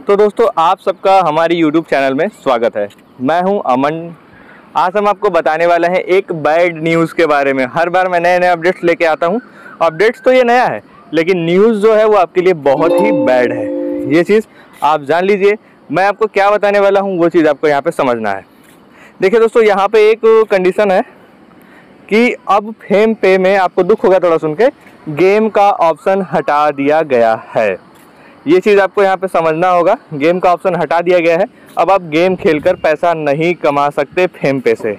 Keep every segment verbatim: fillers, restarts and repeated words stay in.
तो दोस्तों आप सबका हमारी यूट्यूब चैनल में स्वागत है। मैं हूं अमन। आज हम आपको बताने वाले हैं एक बैड न्यूज़ के बारे में। हर बार मैं नए नए अपडेट्स लेके आता हूं। अपडेट्स तो ये नया है, लेकिन न्यूज़ जो है वो आपके लिए बहुत ही बैड है। ये चीज़ आप जान लीजिए। मैं आपको क्या बताने वाला हूँ वो चीज़ आपको यहाँ पर समझना है। देखिए दोस्तों, यहाँ पर एक कंडीशन है कि अब फेम पे में आपको दुख होगा थोड़ा सुन के, गेम का ऑप्शन हटा दिया गया है। ये चीज़ आपको यहाँ पे समझना होगा। गेम का ऑप्शन हटा दिया गया है। अब आप गेम खेलकर पैसा नहीं कमा सकते फेम पे से।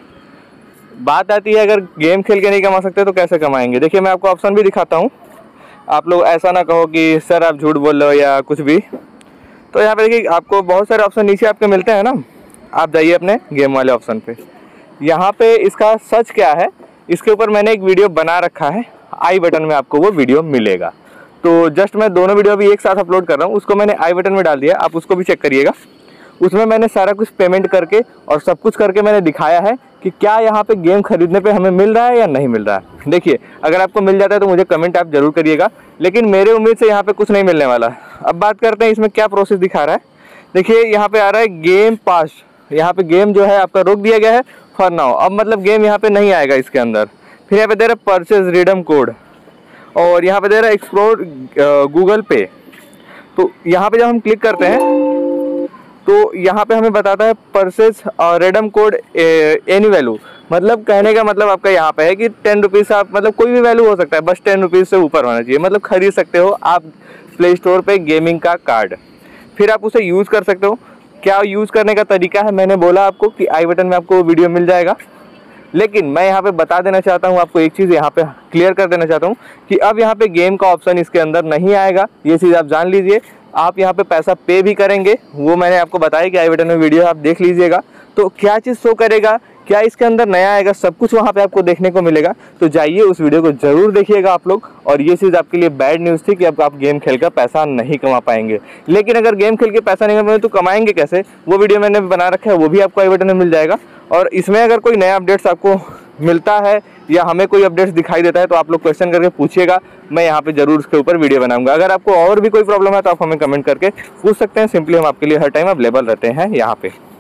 बात आती है, अगर गेम खेल के नहीं कमा सकते तो कैसे कमाएंगे। देखिए मैं आपको ऑप्शन भी दिखाता हूँ, आप लोग ऐसा ना कहो कि सर आप झूठ बोल रहे हो या कुछ भी। तो यहाँ पे देखिए आपको बहुत सारे ऑप्शन नीचे आपके मिलते हैं ना। आप जाइए अपने गेम वाले ऑप्शन पे। यहाँ पे इसका सच क्या है, इसके ऊपर मैंने एक वीडियो बना रखा है। आई बटन में आपको वो वीडियो मिलेगा। तो जस्ट मैं दोनों वीडियो अभी एक साथ अपलोड कर रहा हूँ, उसको मैंने आई बटन में डाल दिया, आप उसको भी चेक करिएगा। उसमें मैंने सारा कुछ पेमेंट करके और सब कुछ करके मैंने दिखाया है कि क्या यहाँ पे गेम खरीदने पे हमें मिल रहा है या नहीं मिल रहा है। देखिए अगर आपको मिल जाता है तो मुझे कमेंट आप जरूर करिएगा, लेकिन मेरे उम्मीद से यहाँ पे कुछ नहीं मिलने वाला। अब बात करते हैं इसमें क्या प्रोसेस दिखा रहा है। देखिए यहाँ पे आ रहा है गेम पास। यहाँ पे गेम जो है आपका रोक दिया गया है फॉर नाउ। अब मतलब गेम यहाँ पे नहीं आएगा इसके अंदर। फिर यहाँ पे दे रहा है परचेज रिडम कोड, और यहाँ पे दे रहा है एक्सप्लोर गूगल पे। तो यहाँ पे जब हम क्लिक करते हैं तो यहाँ पे हमें बताता है purchase redeem code any value. मतलब कहने का मतलब आपका यहाँ पे है कि टेन रुपीज़ आप, मतलब कोई भी वैल्यू हो सकता है, बस टेन रुपीज़ से ऊपर होना चाहिए। मतलब खरीद सकते हो आप प्ले स्टोर पे गेमिंग का कार्ड। फिर आप उसे यूज़ कर सकते हो। क्या यूज़ करने का तरीका है, मैंने बोला आपको कि आई बटन में आपको वो वीडियो मिल जाएगा। लेकिन मैं यहाँ पे बता देना चाहता हूँ आपको, एक चीज़ यहाँ पे क्लियर कर देना चाहता हूँ कि अब यहाँ पे गेम का ऑप्शन इसके अंदर नहीं आएगा। ये चीज़ आप जान लीजिए। आप यहाँ पे पैसा पे भी करेंगे, वो मैंने आपको बताया कि आई बटन में वीडियो आप देख लीजिएगा। तो क्या चीज़ शो करेगा, क्या इसके अंदर नया आएगा, सब कुछ वहाँ पे आपको देखने को मिलेगा। तो जाइए उस वीडियो को ज़रूर देखिएगा आप लोग। और ये चीज़ आपके लिए बैड न्यूज़ थी कि अब आप गेम खेल कर पैसा नहीं कमा पाएंगे। लेकिन अगर गेम खेल के पैसा नहीं कमा पाएंगे तो कमाएंगे कैसे, वो वीडियो मैंने बना रखा है, वो भी आपको आई बटन में मिल जाएगा। और इसमें अगर कोई नया अपडेट्स आपको मिलता है या हमें कोई अपडेट्स दिखाई देता है तो आप लोग क्वेश्चन करके पूछिएगा। मैं यहाँ पे जरूर उसके ऊपर वीडियो बनाऊंगा। अगर आपको और भी कोई प्रॉब्लम है तो आप हमें कमेंट करके पूछ सकते हैं। सिंपली हम आपके लिए हर टाइम अवेलेबल रहते हैं यहाँ पे।